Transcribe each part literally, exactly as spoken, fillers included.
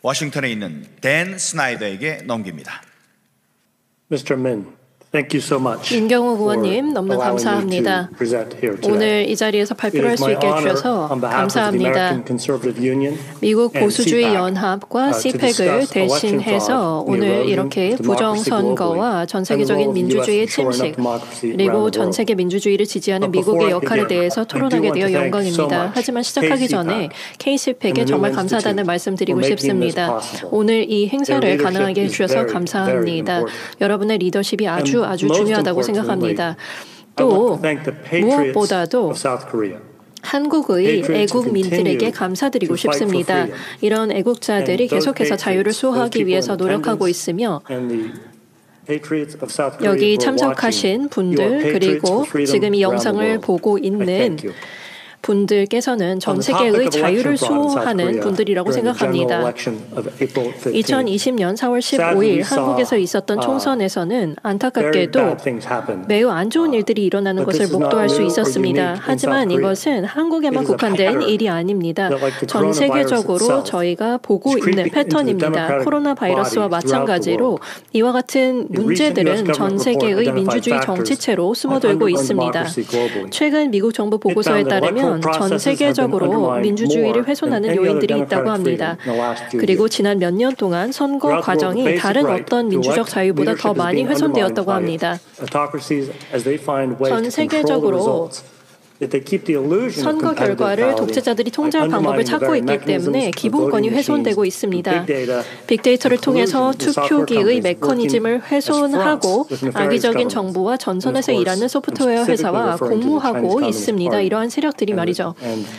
워싱턴에 있는 댄 스나이더에게 넘깁니다. 미스터 Min, thank you so much. 민경욱 의원님 너무 감사합니다. 오늘 이 자리에서 발표를 할 수 있게 해주셔서 감사합니다. 미국 보수주의 연합과 씨팩을 대신해서 오늘 이렇게 부정선거와 전 세계적인 민주주의의 침식 그리고 전 세계 민주주의를 지지하는 미국의 역할에 대해서 토론하게 되어 영광입니다. 하지만 시작하기 전에 케이씨팩에 정말 감사하다는 말씀드리고 싶습니다. 오늘 이 행사를 가능하게 해주셔서 감사합니다. 여러분의 리더십이 아주 아주 중요하다고 생각합니다. 또 무엇보다도 한국의 애국민들에게 감사드리고 싶습니다. 이런 애국자들이 계속해서 자유를 수호하기 위해서 노력하고 있으며 여기 참석하신 분들 그리고 지금 이 영상을 보고 있는 분들께서는 전 세계의 자유를 수호하는 분들이라고 생각합니다. 이천이십 년 사월 십오일 한국에서 있었던 총선에서는 안타깝게도 매우 안 좋은 일들이 일어나는 것을 목도할 수 있었습니다. 하지만 이것은 한국에만 국한된 일이 아닙니다. 전 세계적으로 저희가 보고 있는 패턴입니다. 코로나 바이러스와 마찬가지로 이와 같은 문제들은 전 세계의 민주주의 정치체로 숨어들고 있습니다. 최근 미국 정부 보고서에 따르면 전 세계적으로 민주주의를 훼손하는 요인들이 있다고 합니다. 그리고 지난 몇 년 동안 선거 과정이 다른 어떤 민주적 자유보다 더 많이 훼손되었다고 합니다. 전 세계적으로 선거 결과를 독재자들이 통제할 방법을 찾고 있기 때문에 기본권이 훼손되고 있습니다. 빅데이터를 통해서 투표기의 메커니즘을 훼손하고 악의적인 정부와 전선에서 일하는 소프트웨어 회사와 공모하고 있습니다. 이러한 세력들이 말이죠.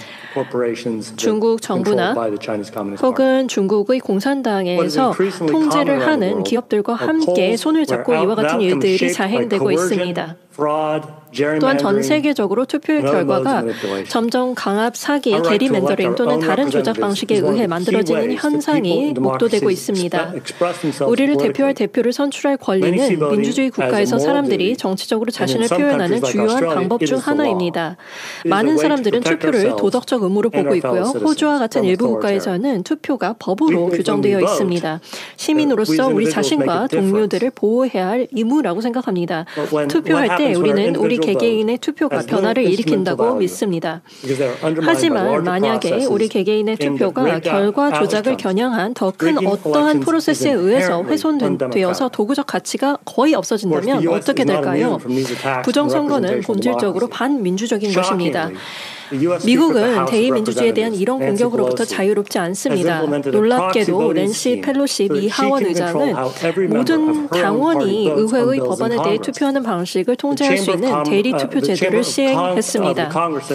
중국 정부나 혹은 중국의 공산당에서 통제를 하는 기업들과 함께 손을 잡고 이와 같은 일들이 자행되고 있습니다. 또한 전 세계적으로 투표의 결과가 점점 강압, 사기, 게리맨더링 또는 다른 조작 방식에 의해 만들어지는 현상이 목도되고 있습니다. 우리를 대표할 대표를 선출할 권리는 민주주의 국가에서 사람들이 정치적으로 자신을 표현하는 주요한 방법 중 하나입니다. 많은 사람들은 투표를 도덕적 의무로 보고 있고요. 호주와 같은 일부 국가에서는 투표가 법으로 규정되어 있습니다. 시민으로서 우리 자신과 동료들을 보호해야 할 의무라고 생각합니다. 투표할 때 우리는 우리 개개인의 투표가 변화를 일으킨다고 믿습니다. 하지만 만약에 우리 개개인의 투표가 결과 조작을 겨냥한 더 큰 어떠한 프로세스에 의해서 훼손되어서 도구적 가치가 거의 없어진다면 어떻게 될까요? 부정선거는 본질적으로 반민주적인 것입니다. 미국은 대의민주주의에 대한 이런 공격으로부터 자유롭지 않습니다. 놀랍게도 낸시 펠로시 미 하원 의장은 모든 당원이 의회의 법안에 대해 투표하는 방식을 통제할 수 있는 대리투표 제도를 시행했습니다.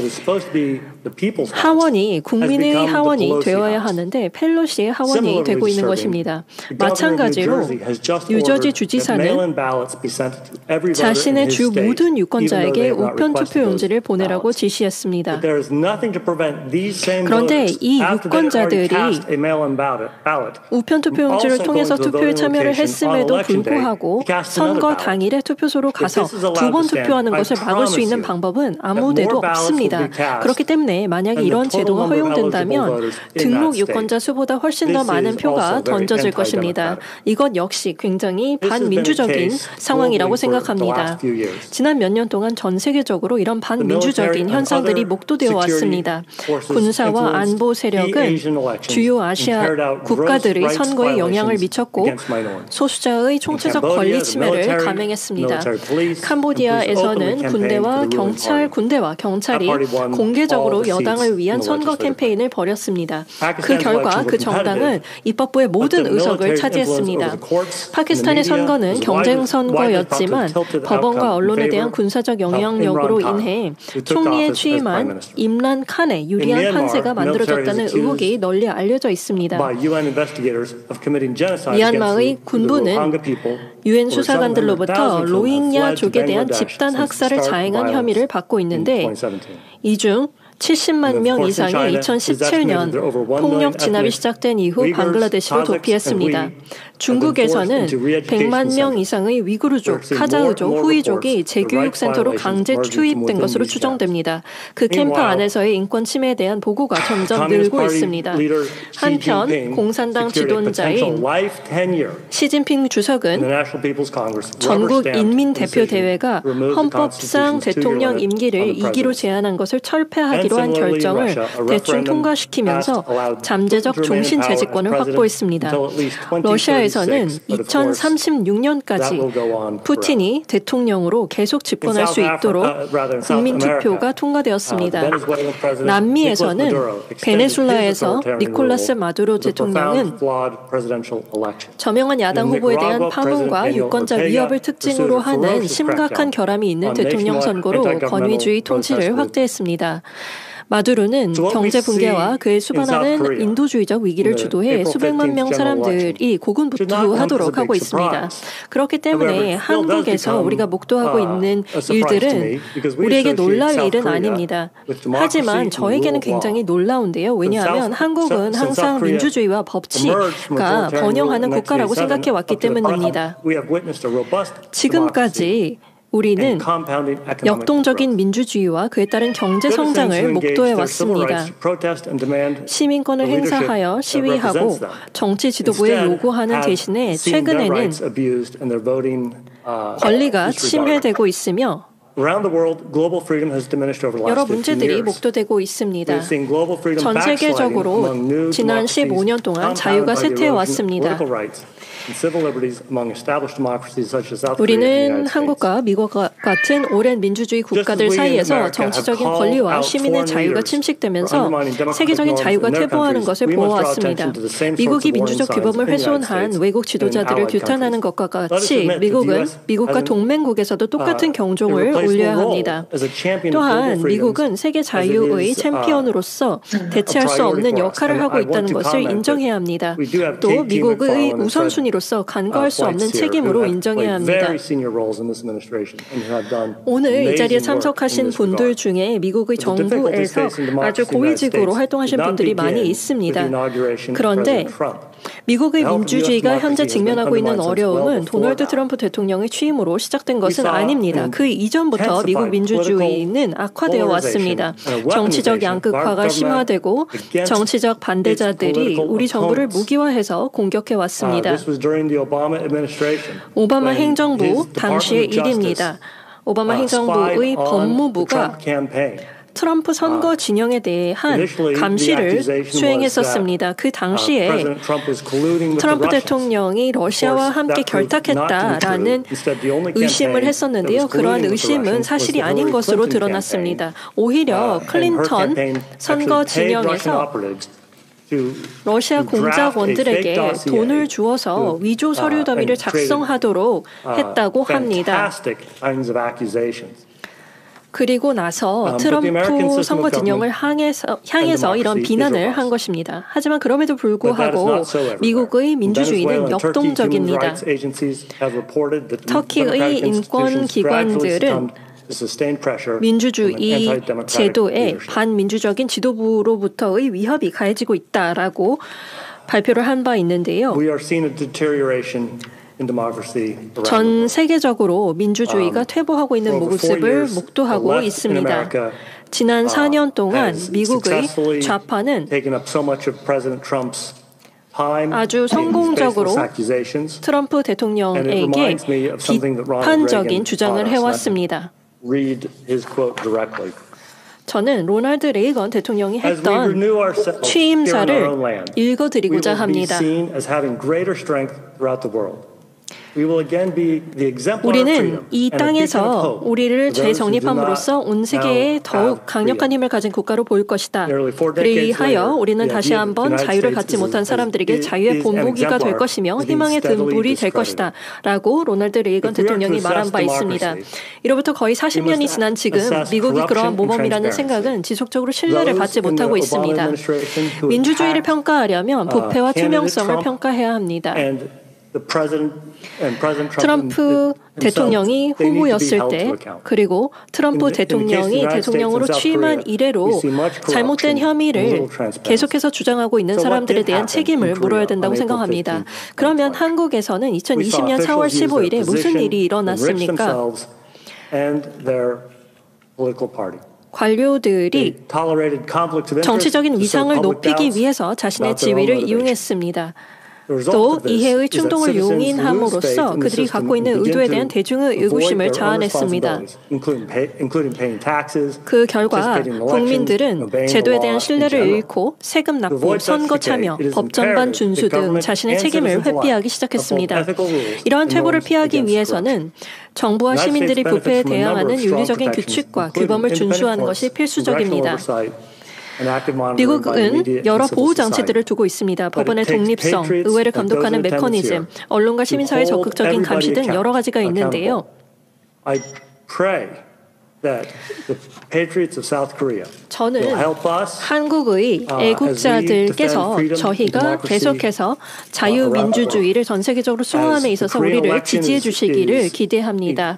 하원이 국민의 하원이 되어야 하는데 펠로시의 하원이 되고 있는 것입니다. 마찬가지로 뉴저지 주지사는 자신의 주 모든 유권자에게 우편 투표용지를 보내라고 지시했습니다. 그런데 이 유권자들이 우편 투표용지를 통해서 투표에 참여를 했음에도 불구하고 선거 당일에 투표소로 가서 두 번 투표하는 것을 막을 수 있는 방법은 아무 데도 없습니다. 그렇기 때문에 만약에 이런 제도가 허용된다면 등록 유권자 수보다 훨씬 더 많은 표가 던져질 것입니다. 이것 역시 굉장히 반민주적인 상황이라고 생각합니다. 지난 몇 년 동안 전 세계적으로 이런 반민주적인 현상들이 목도되어 왔습니다. 군사와 안보 세력은 주요 아시아 국가들의 선거에 영향을 미쳤고 소수자의 총체적 권리 침해를 감행했습니다. 캄보디아에서는 군대와 경찰, 군대와 경찰이 공개적으로 여당을 위한 선거 캠페인을 벌였습니다. 그 결과 그 정당은 입법부의 모든 의석을 차지했습니다. 파키스탄의 선거는 경쟁 선거였지만 법원과 언론에 대한 군사적 영향력으로 인해 총리에 취임한 임란 칸에 유리한 판세가 만들어졌다는 의혹이 널리 알려져 있습니다. 미얀마의 군부는 유엔 수사관들로부터 로힝야족에 대한 집단 학살을 자행한 혐의를 받고 있는데 이 중 칠십만 명 이상이 이천십칠 년 폭력 진압이 시작된 이후 방글라데시로 도피했습니다. 중국에서는 백만 명 이상의 위구르족, 카자흐족, 후이족이 재교육센터로 강제 투입된 것으로 추정됩니다. 그 캠프 안에서의 인권 침해에 대한 보고가 점점 늘고 있습니다. 한편 공산당 지도자인 시진핑 주석은 전국 인민대표대회가 헌법상 대통령 임기를 이 기로 제한한 것을 철폐하기로 한 결정을 대충 통과시키면서 잠재적 종신 재집권을 확보했습니다. 러시아에서는 이천삼십육 년까지 푸틴이 대통령으로 계속 집권할 수 있도록 국민투표가 통과되었습니다. 남미에서는 베네수엘라에서 니콜라스 마두로 대통령은 저명한 야당 후보에 대한 파문과 유권자 위협을 특징으로 하는 심각한 결함이 있는 대통령 선거로 권위주의 통치를 확대했습니다. 마두로는 경제 붕괴와 그에 수반하는 인도주의적 위기를 주도해 수백만 명 사람들이 고군분투하도록 하고 있습니다. 그렇기 때문에 한국에서 우리가 목도하고 있는 일들은 우리에게 놀랄 일은 아닙니다. 하지만 저에게는 굉장히 놀라운데요. 왜냐하면 한국은 항상 민주주의와 법치가 번영하는 국가라고 생각해 왔기 때문입니다. 지금까지 우리는 역동적인 민주주의와 그에 따른 경제 성장을 목도해 왔습니다. 시민권을 행사하여 시위하고 정치 지도부에 요구하는 대신에 최근에는 권리가 침해되고 있으며 여러 문제들이 목도되고 있습니다. 전 세계적으로 지난 십오 년 동안 자유가 쇠퇴해 왔습니다. 우리는 한국과 미국 같은 오랜 민주주의 국가들 사이에서 정치적인 권리와 시민의 자유가 침식되면서 세계적인 자유가 퇴보하는 것을 보아왔습니다. 미국이 민주적 규범을 훼손한 외국 지도자들을 규탄하는 것과 같이 미국은 미국과 동맹국에서도 똑같은 경종을 울려야 합니다. 또한 미국은 세계 자유의 챔피언으로서 대체할 수 없는 역할을 하고 있다는 것을 인정해야 합니다. 또 미국의 우선순위로서 간과할 수 없는 책임으로 인정해야 합니다. 오늘 이 자리에 참석하신 분들 중에 미국의 정부에서 아주 고위직으로 활동하신 분들이 많이 있습니다. 그런데 미국의 민주주의가 현재 직면하고 있는 어려움은 도널드 트럼프 대통령의 취임으로 시작된 것은 아닙니다. 그 이전부터 미국 민주주의는 악화되어 왔습니다. 정치적 양극화가 심화되고 정치적 반대자들이 우리 정부를 무기화해서 공격해 왔습니다. 오바마 행정부 당시의 일입니다. 오바마 행정부의 법무부가 트럼프 선거 진영에 대한 감시를 수행했었습니다. 그 당시에 트럼프 대통령이 러시아와 함께 결탁했다라는 의심을 했었는데요. 그러한 의심은 사실이 아닌 것으로 드러났습니다. 오히려 클린턴 선거 진영에서 러시아 공작원들에게 돈을 주어서 위조 서류 더미를 작성하도록 했다고 합니다. 그리고 나서 트럼프 선거 진영을 향해서, 향해서 이런 비난을 한 것입니다. 하지만 그럼에도 불구하고 미국의 민주주의는 역동적입니다. 터키의 인권기관들은 민주주의 제도에 반민주적인 지도부로부터의 위협이 가해지고 있다라고 발표를 한 바 있는데요. 전 세계적으로 민주주의가 퇴보하고 있는 모습을 목도하고 있습니다. 지난 사 년 동안 미국의 좌파는 아주 성공적으로 트럼프 대통령에게 비판적인 주장을 해왔습니다. 저는 로널드 레이건 대통령이 했던 취임사를 읽어드리고자 합니다. 우리는 이 땅에서 우리를 재정립함으로써 온 세계에 더욱 강력한 힘을 가진 국가로 보일 것이다. 그리하여 우리는 다시 한번 자유를 갖지 못한 사람들에게 자유의 본보기가 될 것이며 희망의 등불이 될 것이다. 라고 로널드 레이건 대통령이 말한 바 있습니다. 이로부터 거의 사십 년이 지난 지금 미국이 그러한 모범이라는 생각은 지속적으로 신뢰를 받지 못하고 있습니다. 민주주의를 평가하려면 부패와 투명성을 평가해야 합니다. 트럼프 대통령이 후보였을 때 그리고 트럼프 대통령이 대통령으로 취임한 이래로 잘못된 혐의를 계속해서 주장하고 있는 사람들에 대한 책임을 물어야 된다고 생각합니다. 그러면 한국에서는 이천이십 년 사월 십오일에 무슨 일이 일어났습니까? 관료들이 정치적인 위상을 높이기 위해서 자신의 지위를 이용했습니다. 또 이해의 충동을 용인함으로써 그들이 갖고 있는 의도에 대한 대중의 의구심을 자아냈습니다. 그 결과 국민들은 제도에 대한 신뢰를 잃고 세금 납부, 선거 참여, 법전반 준수 등 자신의 책임을 회피하기 시작했습니다. 이러한 퇴보를 피하기 위해서는 정부와 시민들이 부패에 대항하는 윤리적인 규칙과 규범을 준수하는 것이 필수적입니다. 미국은 여러 보호 장치들을 두고 있습니다. 법원의 독립성, 의회를 감독하는 메커니즘, 언론과 시민사회의 적극적인 감시 등 여러 가지가 있는데요. 저는 한국의 애국자들께서 저희가 계속해서 자유민주주의를 전 세계적으로 수호함에 있어서 우리를 지지해 주시기를 기대합니다.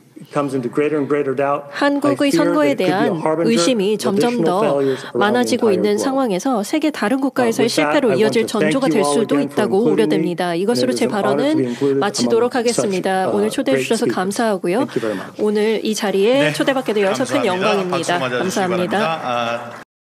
한국의 선거에 대한 의심이 점점 더 많아지고 있는 상황에서 세계 다른 국가에서의 실패로 이어질 전조가 될 수도 있다고 우려됩니다. 이것으로 제 발언은 마치도록 하겠습니다. 오늘 초대해 주셔서 감사하고요. 오늘 이 자리에 초대받게 되어서 큰 영광입니다. 감사합니다.